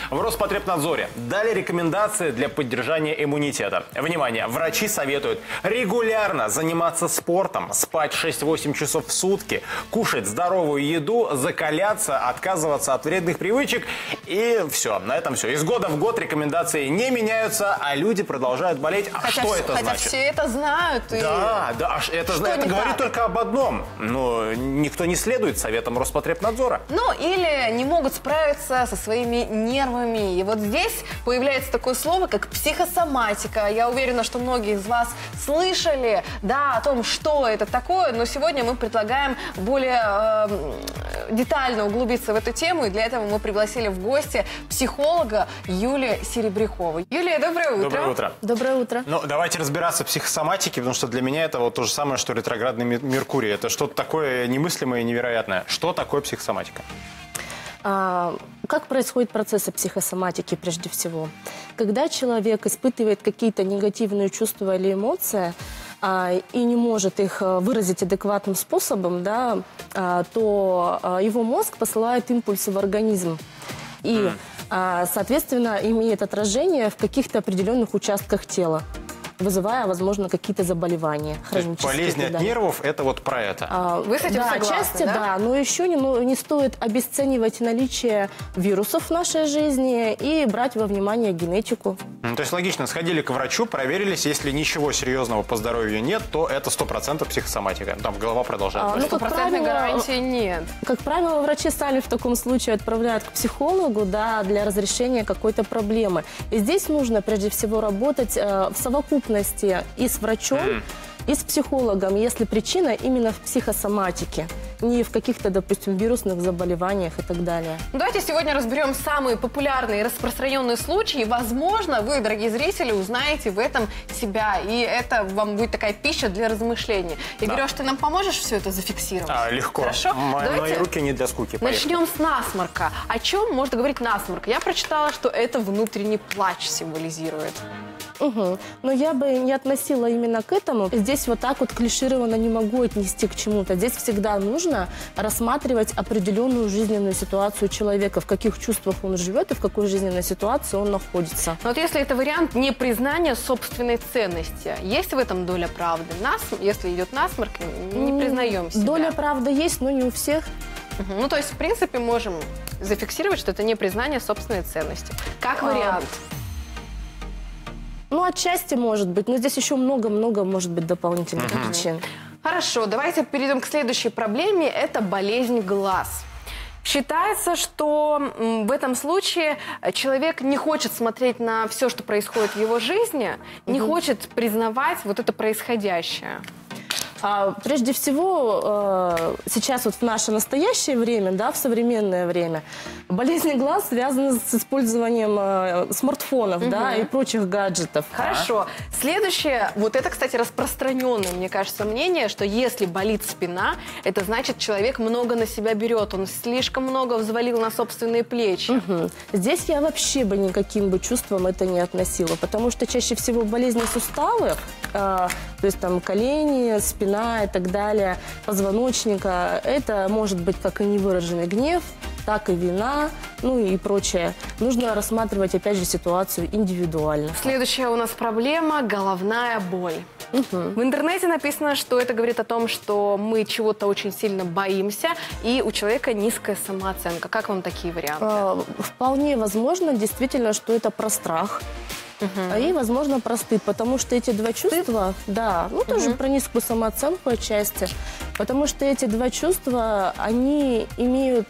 В Роспотребнадзоре дали рекомендации для поддержания иммунитета. Внимание, врачи советуют регулярно заниматься спортом, спать 6-8 часов в сутки, кушать здоровую еду, закаляться, отказываться от вредных привычек и все. На этом все. Из года в год рекомендации не меняются, а люди продолжают болеть. А что это значит? Хотя все это знают. Да, это говорит только об одном. Но никто не следует советам Роспотребнадзора. Ну, или не могут справиться со своими нервами. И вот здесь появляется такое слово, как психосоматика. Я уверена, что многие из вас слышали, да, о том, что это такое. Но сегодня мы предлагаем более детально углубиться в эту тему. И для этого мы пригласили в гости психолога Юлию Серебрякову. Юлия, доброе утро. Доброе утро. Доброе утро. Ну, давайте разбираться в психосоматике, потому что для меня это вот то же самое, что ретроградный Меркурий. Это что-то такое немыслимое и невероятное. Что такое психосоматика? Как происходят процессы психосоматики прежде всего? Когда человек испытывает какие-то негативные чувства или эмоции, и не может их выразить адекватным способом, да, то его мозг посылает импульсы в организм. И, соответственно, имеет отражение в каких-то определенных участках тела, вызывая, возможно, какие-то заболевания хронические. Болезни от нервов – это вот про это. Вы с этим согласны, отчасти, да? Но еще не стоит обесценивать наличие вирусов в нашей жизни и брать во внимание генетику. То есть логично, сходили к врачу, проверились, если ничего серьезного по здоровью нет, то это 100% психосоматика. Там голова продолжает болеть. Стопроцентной гарантии нет. Как правило, врачи сами в таком случае отправляют к психологу, да, для разрешения какой-то проблемы. И здесь нужно прежде всего работать в совокупности и с врачом, и с психологом, если причина именно в психосоматике, не в каких-то, допустим, вирусных заболеваниях и так далее. Давайте сегодня разберем самые популярные и распространенные случаи. Возможно, вы, дорогие зрители, узнаете в этом себя. И это вам будет такая пища для размышлений. Игорёш, ты нам поможешь все это зафиксировать? Легко. Хорошо? Мои руки не для скуки. Начнем с насморка. О чем может говорить насморк? Я прочитала, что это внутренний плач символизирует. Но я бы не относила именно к этому. Здесь вот так вот клишированно не могу отнести к чему-то. Здесь всегда нужно рассматривать определенную жизненную ситуацию человека, в каких чувствах он живет и в какой жизненной ситуации он находится. Но вот если это вариант непризнания собственной ценности, есть в этом доля правды? Если идет насморк, не признаем себя. Доля правды есть, но не у всех. Ну, то есть, в принципе, можем зафиксировать, что это непризнание собственной ценности. Как вариант? Отчасти может быть, но здесь еще много-много может быть дополнительных причин. Хорошо, давайте перейдем к следующей проблеме. Это болезнь глаз. Считается, что в этом случае человек не хочет смотреть на все, что происходит в его жизни, не хочет признавать вот это происходящее. Прежде всего, сейчас вот в наше настоящее время, да, в современное время, болезни глаз связаны с использованием смартфонов, да, и прочих гаджетов. Хорошо. Следующее, вот это, кстати, распространенное, мне кажется, мнение, что если болит спина, это значит, человек много на себя берет, он слишком много взвалил на собственные плечи. Здесь я вообще бы никаким бы чувством это не относила, потому что чаще всего болезни суставов, то есть там колени, спина и так далее, позвоночника, это может быть как и невыраженный гнев, так и вина, и прочее. Нужно рассматривать, опять же, ситуацию индивидуально. Следующая у нас проблема – головная боль. В интернете написано, что это говорит о том, что мы чего-то очень сильно боимся, и у человека низкая самооценка. Как вам такие варианты? Вполне возможно, действительно, что это про страх. И, возможно, про стыд, потому что эти два чувства, тоже про низкую самооценку отчасти, потому что эти два чувства, они имеют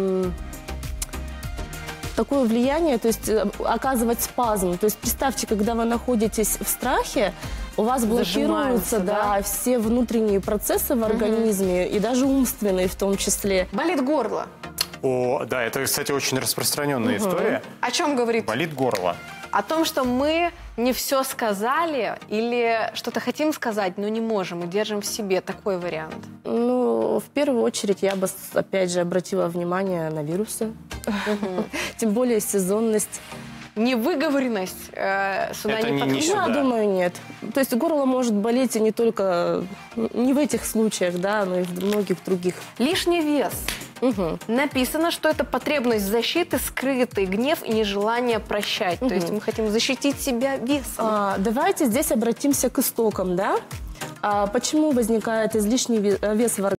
такое влияние, то есть оказывать спазм. То есть представьте, когда вы находитесь в страхе, у вас блокируются все внутренние процессы в организме, и даже умственные в том числе. Болит горло. Да, это, кстати, очень распространенная история. О чем говорит? Болит горло. О том, что мы не все сказали или что-то хотим сказать, но не можем и держим в себе. Такой вариант. В первую очередь я бы, опять же, обратила внимание на вирусы. Тем более сезонность. Невыговоренность сюда это не подходит? Я думаю, нет. То есть горло может болеть и не только не в этих случаях, но и в многих других. Лишний вес. написано, что это потребность защиты, скрытый гнев и нежелание прощать. То есть мы хотим защитить себя весом. Давайте здесь обратимся к истокам, да? Почему возникает излишний вес в организме?